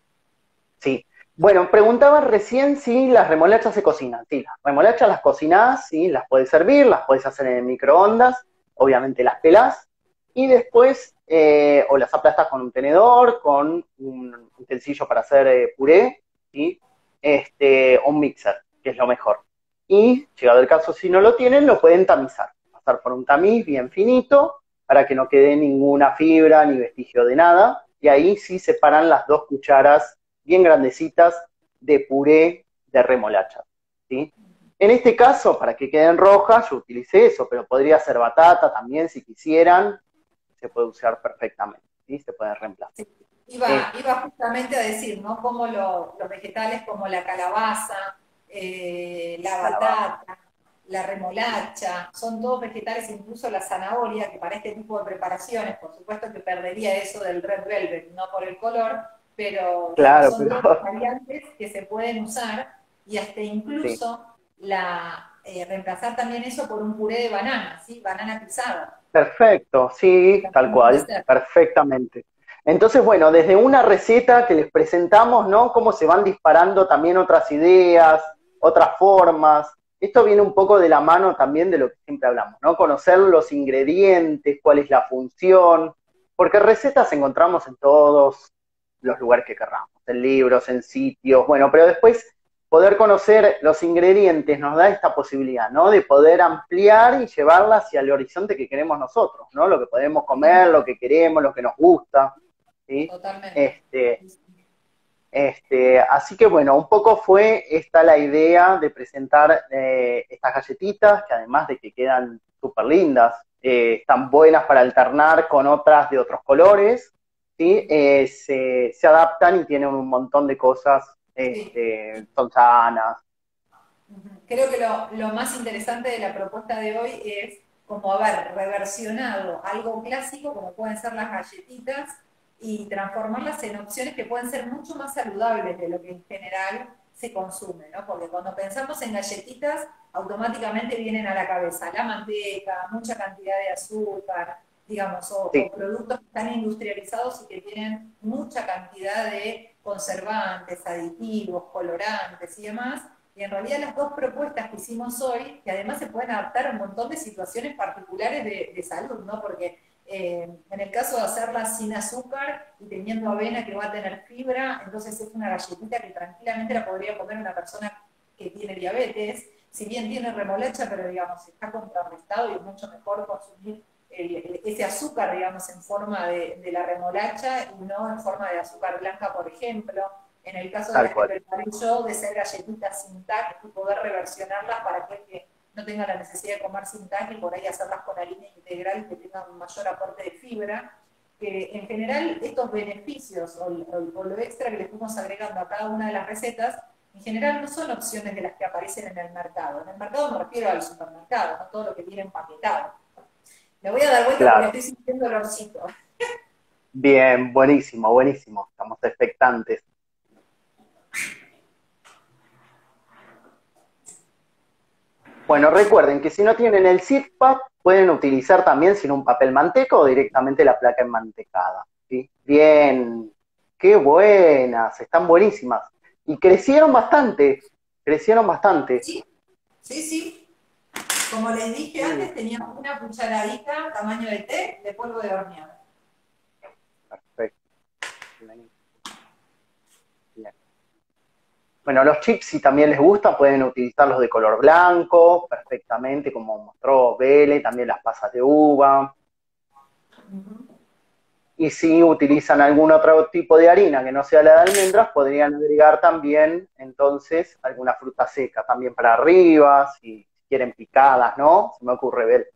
Sí. Bueno, preguntaba recién si las remolachas se cocinan. Sí, las remolachas las cocinás, sí, las puedes servir, las puedes hacer en el microondas, obviamente las pelás, y después eh, o las aplastas con un tenedor, con un utensilio para hacer eh, puré, ¿sí? Este, o un mixer, que es lo mejor. Y, llegado el caso, si no lo tienen, lo pueden tamizar. Pasar por un tamiz bien finito, para que no quede ninguna fibra ni vestigio de nada, y ahí sí separan las dos cucharas bien grandecitas de puré de remolacha, ¿sí? En este caso, para que queden rojas, yo utilicé eso, pero podría ser batata también si quisieran, se puede usar perfectamente, ¿sí? Se puede reemplazar. Sí. Iba, eh. iba justamente a decir, ¿no? Como lo, los vegetales como la calabaza, eh, la batata, la remolacha, son todos vegetales, incluso la zanahoria, que para este tipo de preparaciones, por supuesto que perdería eso del red velvet, no por el color, pero claro, son pero... dos variantes que se pueden usar y hasta incluso sí. la, eh, reemplazar también eso por un puré de banana, ¿sí? Banana pisada. Perfecto, sí, tal cual, perfectamente. Entonces, bueno, desde una receta que les presentamos, ¿no? Cómo se van disparando también otras ideas, otras formas. Esto viene un poco de la mano también de lo que siempre hablamos, ¿no? Conocer los ingredientes, cuál es la función, porque recetas encontramos en todos los lugares que querramos, en libros, en sitios, bueno, pero después poder conocer los ingredientes nos da esta posibilidad, ¿no? De poder ampliar y llevarla hacia el horizonte que queremos nosotros, ¿no? Lo que podemos comer, lo que queremos, lo que nos gusta, ¿sí? Totalmente. Este, este, así que bueno, un poco fue esta la idea de presentar eh, estas galletitas, que además de que quedan súper lindas, eh, están buenas para alternar con otras de otros colores, ¿sí? Eh, se, se adaptan y tienen un montón de cosas. Este, sí. Son sanas. Creo que lo, lo más interesante de la propuesta de hoy es como haber reversionado algo clásico, como pueden ser las galletitas, y transformarlas en opciones que pueden ser mucho más saludables de lo que en general se consume, ¿no? Porque cuando pensamos en galletitas, automáticamente vienen a la cabeza la manteca, mucha cantidad de azúcar, digamos, o, sí. o productos que están industrializados y que tienen mucha cantidad de conservantes, aditivos, colorantes y demás, y en realidad las dos propuestas que hicimos hoy, que además se pueden adaptar a un montón de situaciones particulares de, de salud, ¿no? Porque eh, en el caso de hacerlas sin azúcar y teniendo avena que va a tener fibra, entonces es una galletita que tranquilamente la podría comer una persona que tiene diabetes, si bien tiene remolacha, pero digamos, está contrarrestado y es mucho mejor consumir El, el, ese azúcar, digamos, en forma de, de la remolacha y no en forma de azúcar blanca, por ejemplo. En el caso de las que preparé yo, de ser galletitas sin tac, y poder reversionarlas para aquel que no tenga la necesidad de comer sin tac y por ahí hacerlas con harina integral que tengan un mayor aporte de fibra. Que en general estos beneficios o, o, o lo extra que le fuimos agregando a cada una de las recetas, en general no son opciones de las que aparecen en el mercado. En el mercado me refiero al supermercado, no todo lo que viene empaquetado. Me voy a dar vuelta claro. porque estoy sintiendo olorcito. Bien, buenísimo, buenísimo. Estamos expectantes. Bueno, recuerden que si no tienen el Zip-Pad, pueden utilizar también, sin un papel manteca o directamente la placa enmantecada, ¿sí? Bien, qué buenas, están buenísimas. Y crecieron bastante, crecieron bastante. Sí, sí, sí. Como les dije Sí, antes, teníamos una cucharadita tamaño de té de polvo de hornear. perfecto. Bien. Bueno, los chips, si también les gusta, pueden utilizarlos de color blanco, perfectamente, como mostró Vele, también las pasas de uva. Ujú. Y si utilizan algún otro tipo de harina que no sea la de almendras, podrían agregar también, entonces, alguna fruta seca también para arriba, si quieren picadas, ¿no? Se me ocurre ver.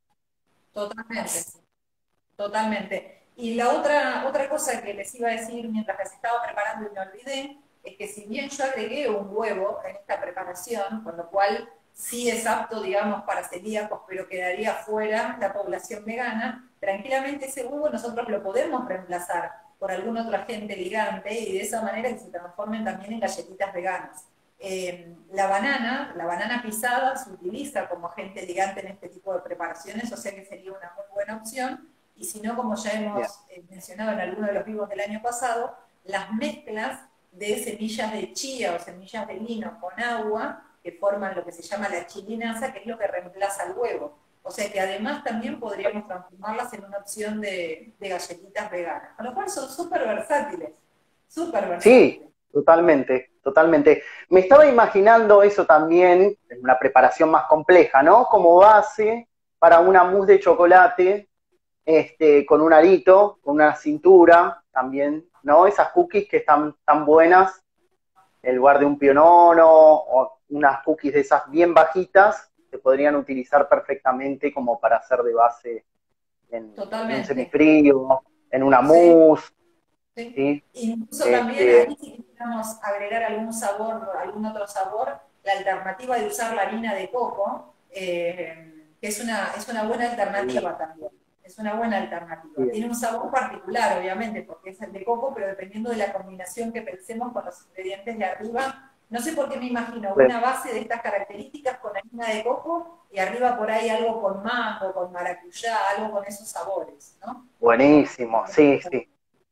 Totalmente, totalmente. Y la otra, otra cosa que les iba a decir mientras las estaba preparando y me olvidé, es que si bien yo agregué un huevo en esta preparación, con lo cual sí es apto, digamos, para celíacos, pero quedaría fuera la población vegana, tranquilamente ese huevo nosotros lo podemos reemplazar por algún otro agente ligante y de esa manera que se transformen también en galletitas veganas. Eh, la banana, la banana pisada se utiliza como agente ligante en este tipo de preparaciones, o sea que sería una muy buena opción. Y si no, como ya hemos Bien, eh, mencionado en alguno de los vivos del año pasado, las mezclas de semillas de chía o semillas de lino con agua, que forman lo que se llama la chilinasa, que es lo que reemplaza el huevo. O sea que además también podríamos transformarlas en una opción de, de galletitas veganas. Con lo cual son súper versátiles, súper sí, versátiles. totalmente, totalmente. Me estaba imaginando eso también, en una preparación más compleja, ¿no? Como base para una mousse de chocolate, este, con un arito, con una cintura también, ¿no? Esas cookies que están tan buenas, en lugar de un pionono o unas cookies de esas bien bajitas, se podrían utilizar perfectamente como para hacer de base en, en un Totalmente. semifrío, en una Sí. mousse, Sí. ¿sí? Incluso también Este, ahí si quisiéramos agregar algún sabor, algún otro sabor, la alternativa de usar la harina de coco, eh, que es una, es una buena sí, alternativa también. Es una buena alternativa. bien, Tiene un sabor particular, obviamente, porque es el de coco, pero dependiendo de la combinación que pensemos con los ingredientes de arriba, no sé por qué me imagino bien. una base de estas características con harina de coco y arriba por ahí algo con mango, con maracuyá, algo con esos sabores, ¿no? Buenísimo, sí, sí.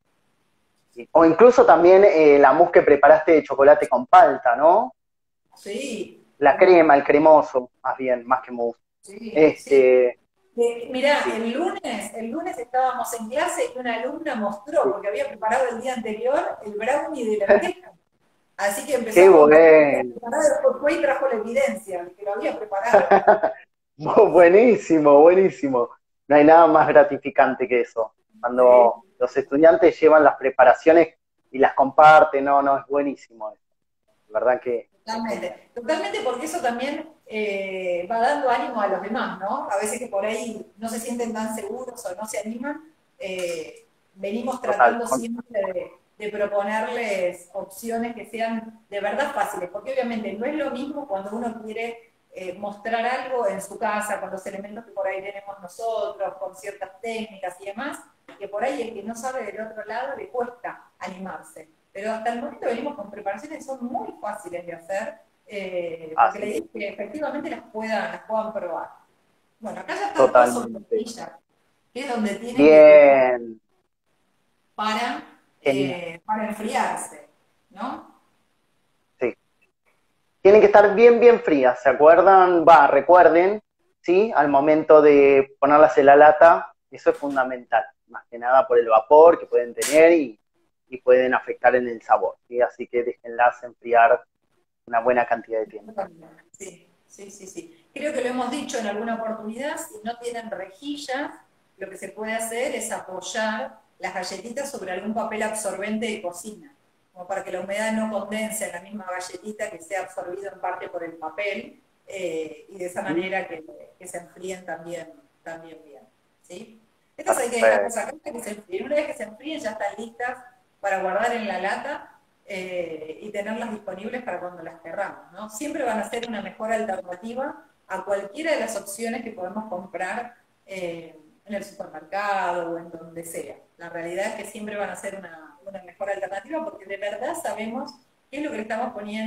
Sí. O incluso también eh, la mousse que preparaste de chocolate con palta, ¿no? Sí, La cómo crema, no. el cremoso, más bien, más que mousse. Sí, sí. Este, Eh, mirá, sí, el lunes, el lunes estábamos en clase y una alumna mostró, sí. porque había preparado el día anterior, el brownie de lenteja. Así que Qué empezamos a mostrar que había bueno. preparado, después fue y trajo la evidencia de que lo había preparado. Buenísimo, buenísimo. No hay nada más gratificante que eso. Sí, Cuando los estudiantes llevan las preparaciones y las comparten, no, no, es buenísimo eso. La verdad que es genial. totalmente. Totalmente porque eso también eh, va dando ánimo a los demás, ¿no? A veces que por ahí no se sienten tan seguros o no se animan. eh, venimos Total. tratando Con- siempre de, de proponerles opciones que sean de verdad fáciles, porque obviamente no es lo mismo cuando uno quiere eh, mostrar algo en su casa, con los elementos que por ahí tenemos nosotros, con ciertas técnicas y demás, que por ahí el que no sabe del otro lado le cuesta animarse. Pero hasta el momento venimos con preparaciones que son muy fáciles de hacer, eh, porque la Así idea es, es que efectivamente las puedan, las puedan probar. Bueno, acá ya está todo sobre la totalmente. hornilla, que es donde tienen que quedar Bien, para, genial. eh, para enfriarse, ¿no? Sí. Tienen que estar bien, bien frías, ¿se acuerdan? Va, recuerden, ¿sí? Al momento de ponerlas en la lata, eso es fundamental, más que nada por el vapor que pueden tener y, y pueden afectar en el sabor, ¿sí? Así que déjenlas enfriar una buena cantidad de tiempo. Sí, sí, sí, sí. Creo que lo hemos dicho en alguna oportunidad, si no tienen rejillas, lo que se puede hacer es apoyar las galletitas sobre algún papel absorbente de cocina, como para que la humedad no condense en la misma galletita, que sea absorbido en parte por el papel, eh, y de esa ¿Mm? manera que, que se enfríen también, también bien. ¿Sí? Estas hay que dejarlas Perfecto, acá para que se enfríen. Una vez que se enfríen ya están listas para guardar en la lata eh, y tenerlas disponibles para cuando las querramos, ¿no? Siempre van a ser una mejor alternativa a cualquiera de las opciones que podemos comprar eh, en el supermercado o en donde sea. La realidad es que siempre van a ser una, una mejor alternativa porque de verdad sabemos qué es lo que le estamos poniendo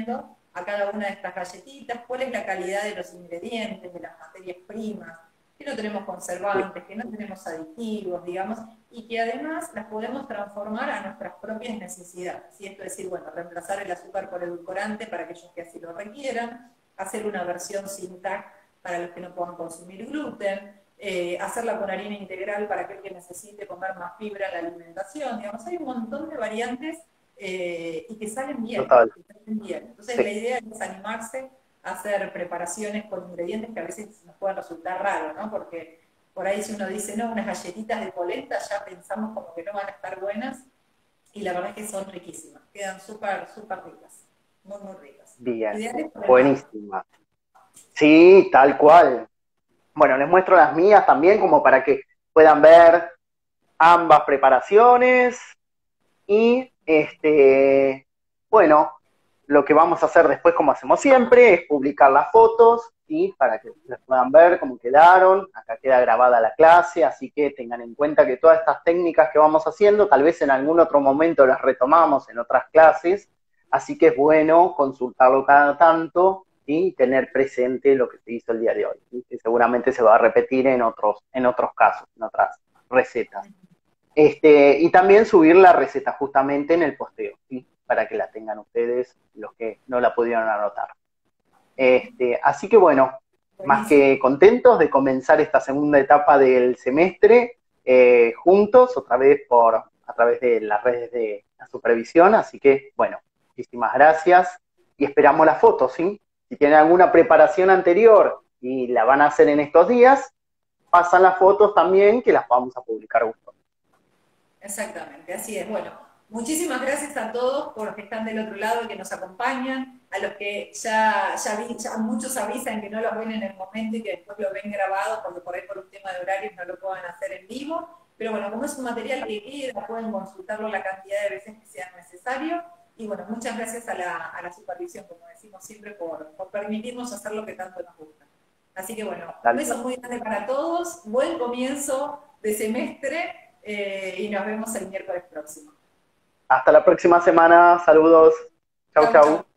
a cada una de estas galletitas, cuál es la calidad de los ingredientes, de las materias primas, que no tenemos conservantes, que no tenemos aditivos, digamos, y que además las podemos transformar a nuestras propias necesidades. Y esto es decir, bueno, reemplazar el azúcar por edulcorante para aquellos que así lo requieran, hacer una versión sin T A C para los que no puedan consumir gluten, eh, hacerla con harina integral para aquel que necesite comer más fibra en la alimentación, digamos, hay un montón de variantes eh, y que salen bien, que salen bien. Entonces sí. La idea es animarse a hacer preparaciones con ingredientes que a veces nos pueden resultar raros, ¿no? Porque por ahí si uno dice, no, unas galletitas de polenta, ya pensamos como que no van a estar buenas, y la verdad es que son riquísimas, quedan súper, súper ricas, muy, muy ricas. Bien, buenísimas. Sí, tal cual. Bueno, les muestro las mías también como para que puedan ver ambas preparaciones y, este, bueno, lo que vamos a hacer después, como hacemos siempre, es publicar las fotos, ¿sí? Para que las puedan ver cómo quedaron. Acá queda grabada la clase, así que tengan en cuenta que todas estas técnicas que vamos haciendo, tal vez en algún otro momento las retomamos en otras clases, así que es bueno consultarlo cada tanto y tener presente lo que se hizo el día de hoy, ¿sí? Que seguramente se va a repetir en otros, en otros casos, en otras recetas. Este, y también subir la receta justamente en el posteo, ¿sí? Para que la tengan ustedes, los que no la pudieron anotar. Este, así que bueno, más que contentos de comenzar esta segunda etapa del semestre eh, juntos, otra vez por a través de las redes de la supervisión, así que bueno, muchísimas gracias y esperamos las fotos, ¿sí? Si tienen alguna preparación anterior y la van a hacer en estos días, pasan las fotos también que las vamos a publicar juntos. Exactamente, así es. Bueno, muchísimas gracias a todos por los que están del otro lado y que nos acompañan, a los que ya, ya, vi, ya muchos avisan que no los ven en el momento y que después lo ven grabado, porque por ahí por un tema de horarios no lo puedan hacer en vivo, pero bueno, como es un material que queda, pueden consultarlo la cantidad de veces que sea necesario, y bueno, muchas gracias a la, a la supervisión, como decimos siempre, por, por permitirnos hacer lo que tanto nos gusta. Así que bueno, un beso muy grande para todos, buen comienzo de semestre, eh, y nos vemos el miércoles próximo. Hasta la próxima semana, saludos, chau, chau. chau.